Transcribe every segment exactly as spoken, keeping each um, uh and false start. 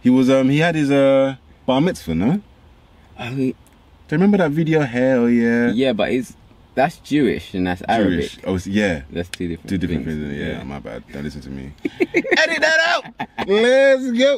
He was um he had his uh bar mitzvah, no? Oh, he, Do you remember that video? Hell yeah. yeah, but it's that's Jewish and that's Arabic. Jewish. Oh, it's, yeah. That's two different. Two different things. things. Yeah, yeah, my bad. Don't listen to me. Edit that out. Let's go.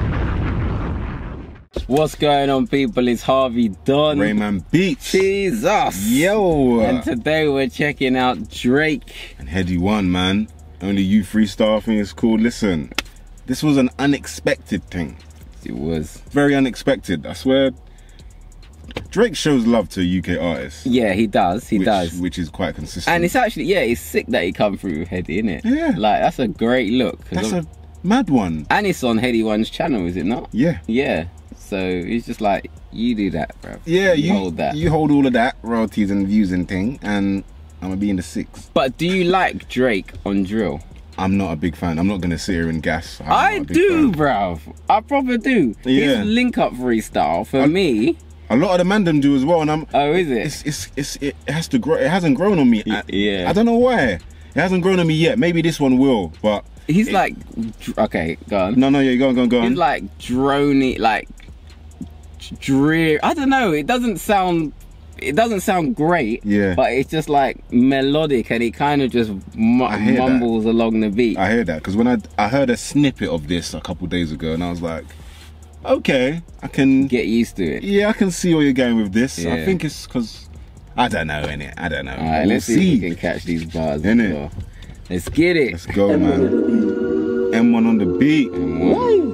What's going on, people? It's Harvey Don. Rayman Beats. Jesus. Yo. And today we're checking out Drake. And Heady One, man. Only you freestyle thing is cool. Listen, this was an unexpected thing. It was. Very unexpected. I swear. Drake shows love to U K artists. Yeah, he does. He which, does. Which is quite consistent. And it's actually, yeah, it's sick that he come through with Heady, innit? Yeah. Like, that's a great look. That's a mad one. And it's on Heady One's channel, is it not? Yeah. Yeah. So he's just like, you do that, bro. Yeah, you, you hold that. You hold all of that, royalties and views and thing, and I'm gonna be in the six. But do you like Drake on drill? I'm not a big fan. I'm not gonna sit here and gas. I'm I do, bruv. I probably do. Yeah. His link up freestyle for I, me. A lot of the mandem do as well, and I'm. Oh, is it? It's, it's, it's, it has to grow. It hasn't grown on me. I, yeah. I don't know why. It hasn't grown on me yet. Maybe this one will, but. He's it, like, okay, go on. No, no, yeah, go on, go on, go on. He's like drony, like drear. I don't know. It doesn't sound. It doesn't sound great. Yeah. But it's just like melodic, and he kind of just mumbles that. along the beat. I hear that because when I I heard a snippet of this a couple days ago, and I was like, okay, I can get used to it. Yeah, I can see where you're going with this. Yeah. I think it's because I don't know, innit? I don't know. All right, we'll let's see. see if we can catch these bars. Innit? Well. Let's get it. Let's go, man. M one on the beat. M one.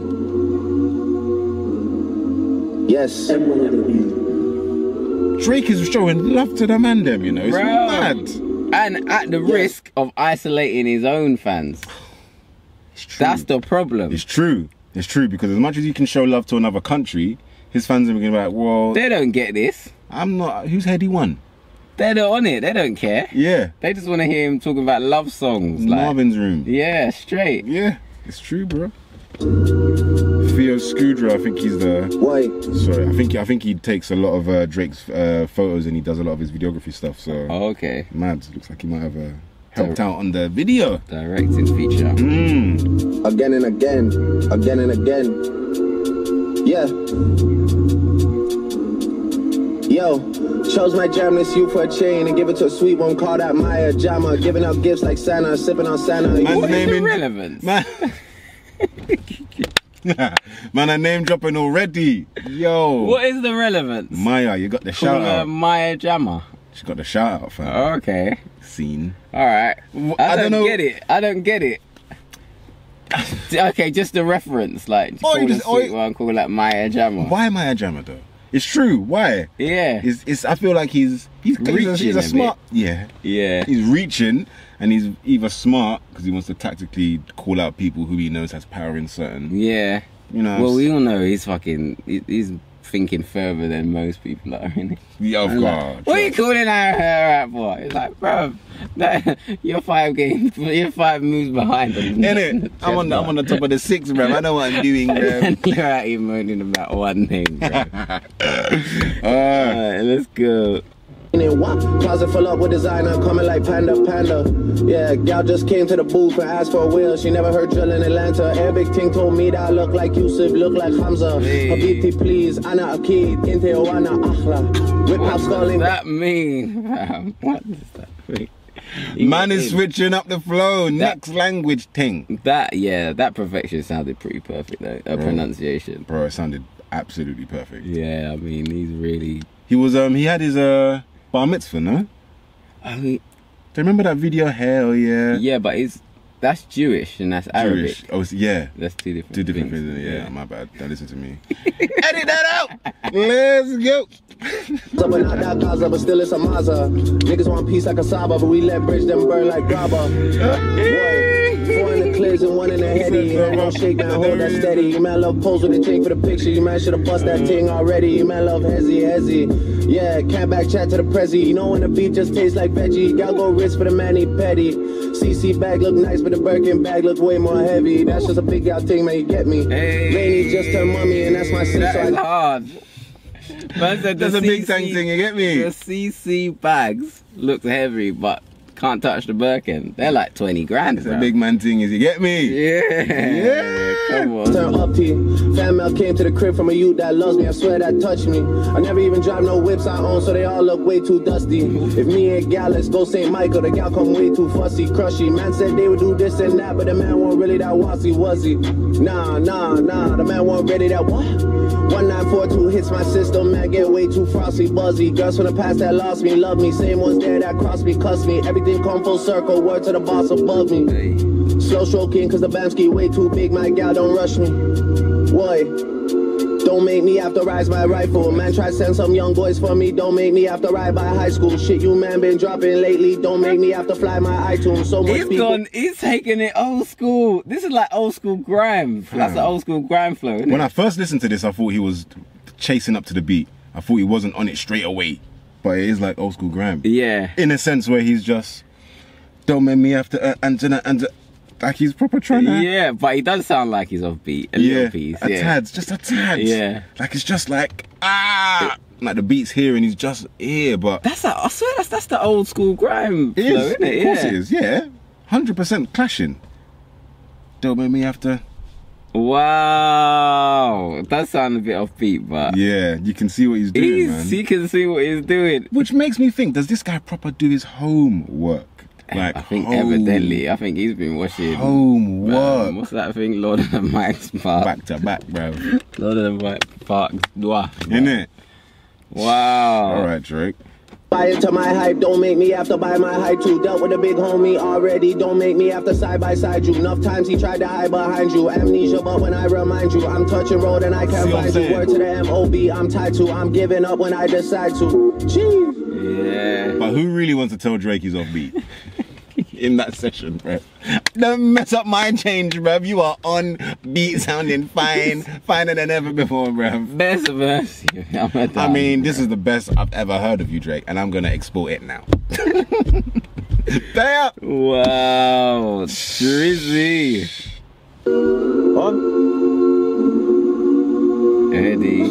Yes. M one on the beat. Drake is showing love to the man, them, you know. It's Bro. mad. And at the yes. risk of isolating his own fans. It's true. That's the problem. It's true. It's true because as much as you can show love to another country, his fans are going to be like, well, they don't get this. I'm not. Who's Heady One? They're not on it. They don't care. Yeah. They just want to hear him talking about love songs. Like, Marvin's Room. Yeah, straight. Yeah, it's true, bro. Theo Scudra, I think he's the. Why? Sorry, I think I think he takes a lot of uh, Drake's uh, photos and he does a lot of his videography stuff. So. Oh, okay. Mad. Looks like he might have uh, helped out on the video. Directing feature. Mm. Again and again, again and again. Yeah. Yo, chose my jam this you for a chain and give it to a sweet one, call that Maya Jama. Giving out gifts like Santa, sipping on Santa. Man's What is the naming, relevance? Man, man, I name dropping already. Yo. What is the relevance? Maya, you got the Call shout her out. Maya Jama. She got the shout out, fam. Okay. Scene. All right. I, I don't, don't know. get it. I don't get it. Okay, just the reference, like Oh, call you the just- oh, sweet you- one, call that Maya Jama. Why Maya Jama though? It's true. Why? Yeah. It's, it's I feel like he's he's he's a, he's Reaching a a smart. Yeah. Yeah. He's reaching, and he's either smart because he wants to tactically call out people who he knows has power in certain. Yeah. You know. Well, we all know he's fucking. he- He's thinking further than most people are, innit? Yeah, of course. What are you calling her, her out for? It's like, bro, that, you're five games, you're five moves behind. Innit? I'm on the, I'm on the top of the six, bro. I know what I'm doing, bro. And you're out here moaning about one thing, bro. uh, Alright, let's go. In one closet full up with designer, coming like panda, panda. Yeah, gal just came to the booth and asked for a wheel. She never heard drill in Atlanta. Arabic ting told me that I look like Yusuf, look like Hamza. Hey. Habibti, please, Ana Akid, Inte Oana Akhla. With pop What stalling. does that mean, fam? What does that mean? man is switching up the flow. Next language thing. That, yeah, that perfection sounded pretty perfect, though. A pronunciation. Bro, it sounded absolutely perfect. Yeah, I mean, he's really. He was um he had his uh bar mitzvah, no? Oh, he, Do you remember that video? Hell yeah. yeah, but it's that's Jewish and that's Arabic. Jewish. Oh, it's, yeah. That's two different. Two different things. things. Yeah, my bad. Don't listen to me. Edit that out. Let's go. But not that Gaza, but still it's a Maza. Niggas want peace like a Saba, but we let bridge them burn like Graba. Boy, four in the clears and one in the heady. Man, don't shake, man, hold that steady. You man love pose with the ting for the picture. You man should've bust that ting already. You man love hezzy, hezzy. Yeah, can't back chat to the prezi. You know when the beef just tastes like veggie. Y'all go rich for the man, he petty. C C bag look nice, but the Birkin bag look way more heavy. That's just a big out thing, man, you get me. Hey. Rainy just turned mummy, and that's my sin. That So is I hard. Man said That's the a big C C thing thing, you get me? The C C bags look heavy, but can't touch the Birkin. They're like twenty grand. It's a big man thing, is you get me? Yeah. Yeah. Come on. Turn up T. Fan mail came to the crib from a youth that loves me. I swear that touched me. I never even drive no whips I own, so they all look way too dusty. If me and gal, let's go Saint Michael. The gal come way too fussy, crushy. Man said they would do this and that, but the man wasn't really that wassy, was he? Nah, nah, nah. The man wasn't ready that what? one nine four two hits my system. Man get way too frosty, buzzy. Girls from the past that lost me, love me. Same ones there that crossed me, cuss me. Everything come full circle. Word to the boss above me. Hey. Slow stroking, cause the Bamski way too big. My gal don't rush me. Boy, don't make me have to rise my rifle. Man try to send some young boys for me. Don't make me have to ride by high school. Shit you man been dropping lately. Don't make me have to fly my iTunes. So much He's people. gone, he's taking it old school. This is like old school grime. That's the old school grime flow, isn't When it? I first listened to this, I thought he was chasing up to the beat. I thought he wasn't on it straight away. But it is like old school grime. Yeah. In a sense where he's just, don't make me have to, uh, and, and, and, like he's proper trying to. Yeah, but he does sound like he's off beat. A Yeah, little piece. a Yeah. tad, just a tad. Yeah. Like it's just like, ah. Like the beat's here and he's just here, but. That's a, I swear that's that's the old school grime It flow, is, isn't it? of course Yeah. it is, yeah. one hundred percent clashing. Don't make me have to. Wow. It does sound a bit off beat, but Yeah, you can see what he's doing, he's, man. he can see what he's doing. Which makes me think, does this guy proper do his homework? Like, I think home, evidently, I think he's been watching homework. um, what's that thing? Lord of the Mike's Park. Back to back, bro. Lord of the Mike's Park. Wow. Innit? Wow. Alright, Drake. Buy into my hype, don't make me have to buy my hype too. Dealt with a big homie already, don't make me have to side by side you. Enough times he tried to hide behind you. Amnesia, but when I remind you, I'm touching road and I can't See what I'm find you. saying? Word to the M O B, I'm tied to. I'm giving up when I decide to. Jeez. Yeah. But who really wants to tell Drake he's off beat? In that session, bro. Don't mess up my change, bruv. You are on beat, sounding fine, finer than ever before, bruv. Best verse. I'm a I mean, this is the best I've ever heard of you, Drake, and I'm gonna export it now. Damn! Wow. Drizzy. Eddie.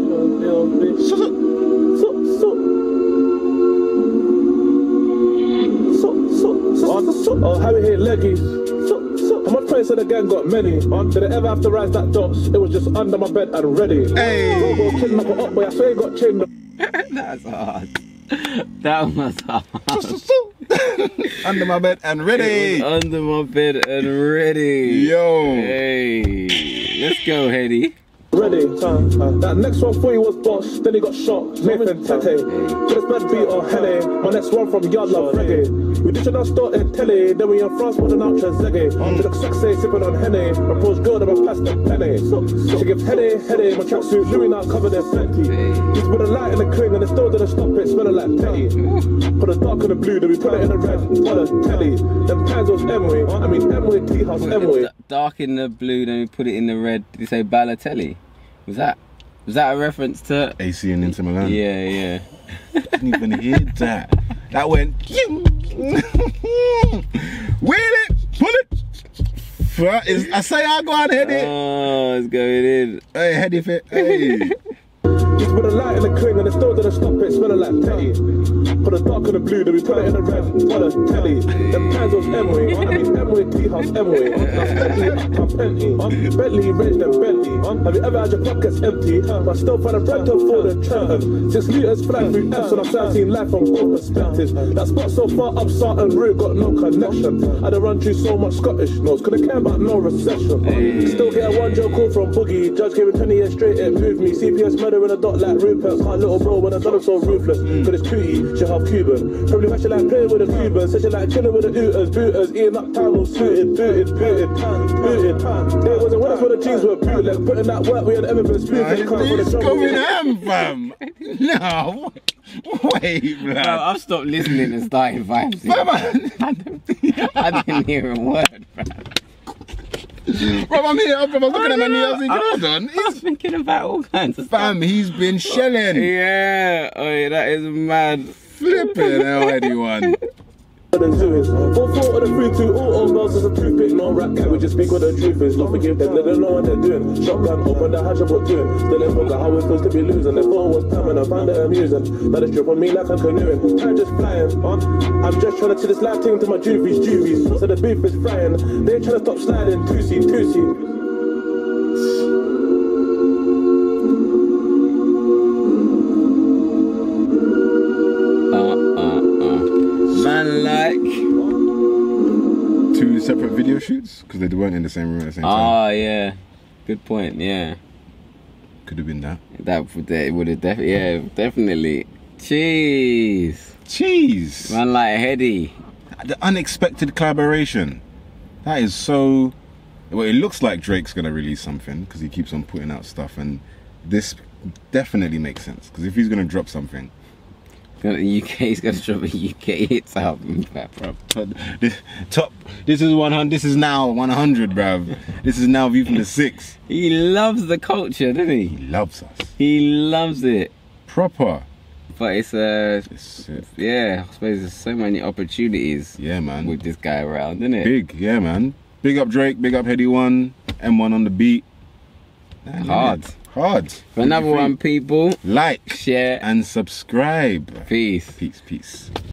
Oh, how we hit leggies. How much players in the gang got many? Did I ever have to rise that dots? It was just under my bed and ready. Hey! Robo kidnap it up, boy. I swear he got chained. That's hard. That was hard. Under my bed and ready! Under my bed and ready. Yo! Hey. Let's go, Eddie. Ready. Uh, uh, that next one for you was boss, then he got shot. Nathan Tete. To this bad beat or Helle. My next one from Yard Love Reggae. We did our start in Telly, then we in France with an ultra zeggy. She look sexy, sipping on Henny. Approach girl, never passed the penny. She gives Henny, Henny, my tracksuit, Louis now covered in plenty. Just put a light in the cling and it still didn't stop it, smelling like Teddy. Put a dark in the blue, then we put it in the red, put a Telly. Them pans was Emway, I mean Emway, Tea House, Emway. Dark in the blue, then we put it in the red. Did you say Balotelli? Was that was that a reference to? A C and Inter Milan. Yeah, yeah. Didn't even hear that. That went. Wheel it, pull it. Is- I say I go on, Heady. Oh, it's going in. Hey, Heady fit. Hey. Just put a light in the cling and it still didn't stop it, smelling like Teddy. Put a dark in the blue, then we put it in the red, put a Telly. Them pans was Emway, I mean Emway, Tea House, Emway. Now Bentley, uptown Bentley. Bentley, Range, then Bentley. Have you ever had your pockets empty? But still find a bread to afford a Trenton. Six litres flat through F's and I'm seventeen life from both perspectives. That spot so far up Sarton Route got no connection. I had to run through so much Scottish notes, couldn't care about no recession. Still get a one joke call from Boogie. Judge gave me twenty years straight, it moved me. C P S murder in a dot like Rupert. Can't little bro when I done it so ruthless. Cause it's cootie, she half Cuban. Probably why she like playing with the Cubans. Said she like chilling with the Ooters, booters. Eating up time all suited, booted, booted, booted. They wasn't with us when the jeans were bootleg. Putting that work we had ever been spoofing. He's going ham, fam. No. Wait, Bro, man. I've stopped listening and starting vibes. Fam, I didn't, I didn't hear a word, bro. Bro, I'm here, I'm looking at my knee, I was thinking, hold on. I was thinking about all kinds of stuff. Fam, he's been shelling. Yeah, oh yeah, that is mad. Flipping hell, anyone. than zoo is. Four four of the three two, all old bells is a toothpick, no rap cat, we just speak what the truth is. Don't forgive them, they don't know what they're doing. Shotgun, open the hatch of what doing. Still in poker, how it feels to be losing. The phone was time and I found it amusing. Now they strip on me like I'm canoeing. Time just flying on. I'm just trying to see this life thing to my juvies, juvies. So the beef is frying. They ain't trying to stop sliding, two-seat, two-seat. Two separate video shoots because they weren't in the same room at the same time. Ah, yeah, good point. Yeah, could have been that. That would that would have definitely, yeah, definitely. Jeez, jeez, man, like Heady. The unexpected collaboration. That is so. Well, it looks like Drake's gonna release something because he keeps on putting out stuff, and this definitely makes sense because if he's gonna drop something. U K, he's gonna drop a U K hits album, bro. This, top. This is one hundred. This is now one hundred, bruv. This is now View from the Six. He loves the culture, doesn't he? He loves us. He loves it. Proper. But it's uh, it's, uh yeah. I suppose there's so many opportunities. Yeah, man. With this guy around, isn't it? Big, yeah, man. Big up Drake. Big up Heady One. M one on the beat. Man, hard. Hard. For another one, people. Like, share, and subscribe. Peace. Peace, peace.